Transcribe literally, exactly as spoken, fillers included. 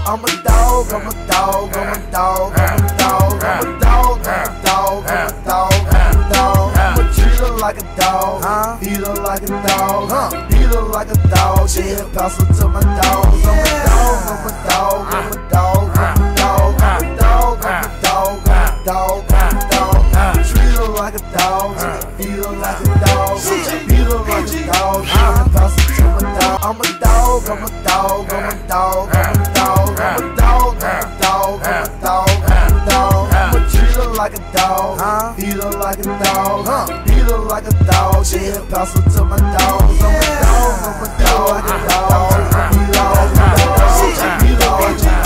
I'm a dog, I'm a dog, I'm a dog, I'm a dog, I'm a dog, I'm a dog, I'm a dog, I'm a dog. I'ma treat her like a dog, feed her like a dog, beat her like a dog, yeah, pass her to my dogs. I'm a dog, I'm a dog, I'm a dog, I'm a dog, I'm a dog, I'm a dog, I'm a dog, I'm a dog. Treat her like a dog, feed her like a dog, beat her like a dog, yeah, pass her to my dog. I'm a dog, I'm a dog, I'm a dog, I'm a dog, I'm a dog, I'm a dog, I'm a dog, I'm a dog. I'ma treat her like a dog, feed her like a dog, beat her like a dog, yeah, pass her to my dogs. I'm a dog, I'm a dog, like a dog, feed her like a dog, beat her like a dog.